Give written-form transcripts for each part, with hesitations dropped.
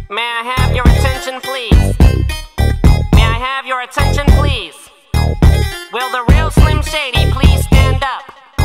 May I have your attention, please? May I have your attention, please? Will the real Slim Shady please stand up?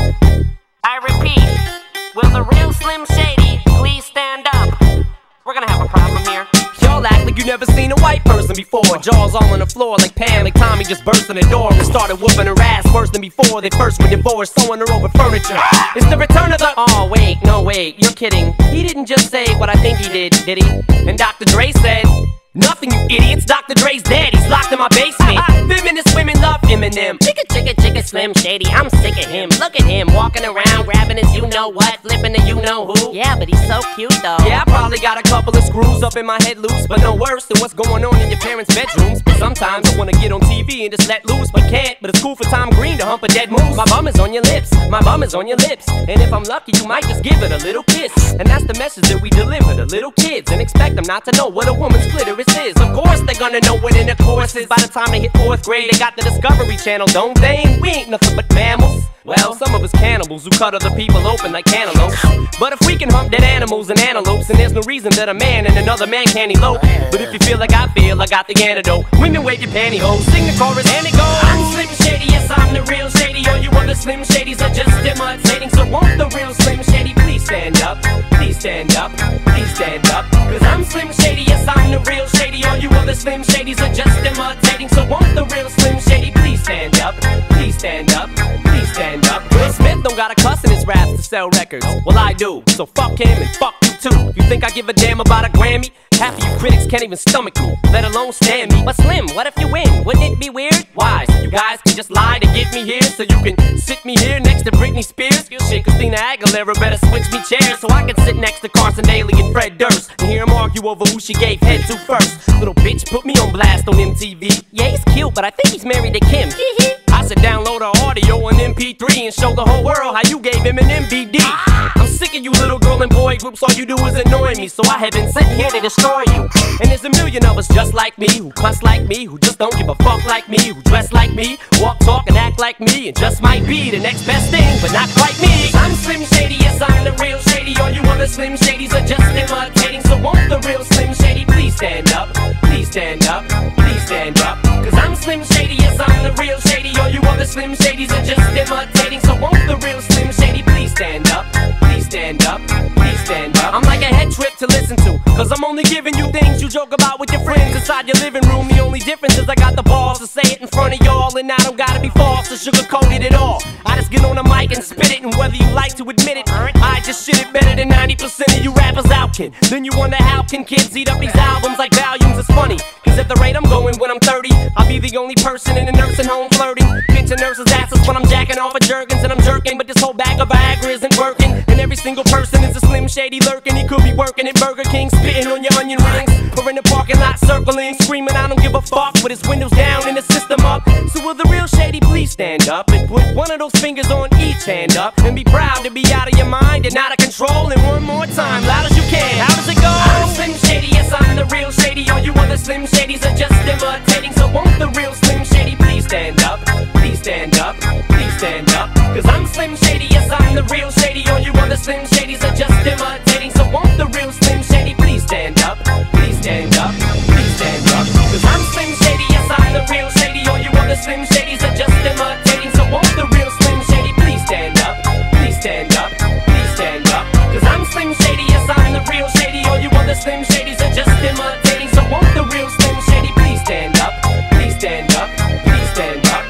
I repeat, will the real Slim Shady please stand up? We're gonna have a problem here. Y'all act like you never seen a white person before. Jaws all on the floor like Pam, like Tommy just burst in the door and started whooping her ass worse than before. They first were divorced, throwing her over furniture. It's the return of the... Oh wait, no wait, you're kidding. He didn't just say what I think he did he? And Dr. Dre said, nothing, you idiots. Dr. Dre's dead, he's locked in my basement. Feminist women love Eminem. Chicka, Slim Shady, I'm sick of him. Look at him, walking around, grabbing his you-know-what, flipping the you-know-who. Yeah, but he's so cute though. Yeah, I probably got a couple of screws up in my head loose, but no worse than what's going on in your parents' bedrooms. But sometimes I wanna get on TV and just let loose, but can't. But it's cool for Tom Green to hump a dead moose. My bum is on your lips, my bum is on your lips. And if I'm lucky, you might just give it a little kiss. And that's the message that we deliver to little kids, and expect them not to know what a woman's clitoris is. Of course they're gonna know what intercourse is. By the time they hit 4th grade, they got the Discovery Channel, don't they? And we ain't nothing but mammals. Well, some of us cannibals who cut other people open like cantaloupes. But if we can hump dead animals and antelopes, then there's no reason that a man and another man can't elope. But if you feel like I feel, I got the antidote. Women wave your pantyhose, sing the chorus and it goes. I'm Slim Shady, yes I'm the real Shady. All you other Slim Shadys are just imitating. So won't the real Slim Shady please stand up? Please stand up, please stand up. Cause I'm Slim Shady, yes I'm the real Shady. All you other Slim Shadys are just imitating. So won't the real Slim Shady please stand up? Please stand up, please stand up. Will Smith don't gotta cuss in his raps to sell records. Well I do, so fuck him and fuck you too. You think I give a damn about a Grammy? Half of you critics can't even stomach me, let alone stand me. But Slim, what if you win? Wouldn't it be weird? Why? So you guys can just lie to get me here, so you can sit me here next to Britney Spears? Shit, Christina Aguilera better switch me chairs so I can sit next to Carson Daly and Fred Durst and hear them argue over who she gave head to first. Little bitch put me on blast on MTV. Yeah, he's cute, but I think he's married to Kim. I said download her audio on MP3 and show the whole world how you gave him an MVD. I'm sick of you little girl and boy groups, all you do is annoy me, so I have been sent here to destroy you. And there's a million of us just like me, who cuss like me, who just don't give a fuck like me, who dress like me, walk, talk, and act like me, and just might be the next best thing, but not quite me. I'm Slim Shady, yes I'm the real Shady. All you other Slim Shadys are just imitating. So won't the real Slim Shady please stand up? Please stand up, please stand up. Cause I'm Slim Shady, yes I'm the real Shady. All you other Slim Shadys are just imitating. So won't the real Slim Shady please stand up? Please stand up, please stand up. I'm like a head trip to listen to, cause I'm only giving you things you joke about with your friends inside your living room. The only difference is I got the balls to say it in front of y'all, and I don't gotta be false or sugarcoated at all. I just get on the mic and spit it, and whether you like to admit it, I just shit it better than 90% of you rappers out can. Then you wonder how can kids eat up these albums like volumes. It's funny, cause at the rate I'm going when I'm 30, I'll be the only person in a nursing home flirting. Pinching nurses' asses when I'm jacking off of Jergens and I'm jerking, but this whole bag of Viagra isn't working. And every single person is a Slim Shady lurking. He could be working at Burger King, spitting on your onion rings, or in the parking lot circling, screaming I don't give a fuck with his windows down and the system up. So will the real Shady please stand up and put one of those fingers on each hand up and be proud to be out of your mind and out of control? And one more time, loud as you can. How does it go? I'm Slim Shady, yes I'm the real Shady. All you other Slim Shadys are just imitating. So won't the real Slim Shady please stand up? Please stand up, please stand up. Cause I'm Slim Shady, yes I'm the real Shady. All you other Slim Shadys are just imitating. So won't the real Slim Shady please stand up? Please stand up, please stand up. Cause I'm Slim Shady, yes I'm the real Shady. All you other Slim Shadys are just imitating. So won't the real Slim Shady please stand up? Please stand up, please stand up. Cause I'm Slim Shady, yes I'm the real Shady. All you other Slim Shadys are just imitating. So won't the real Slim Shady please stand up? Please stand up, please stand up.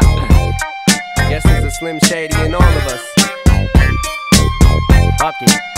Guess there's a Slim Shady in all of us. Fuck it.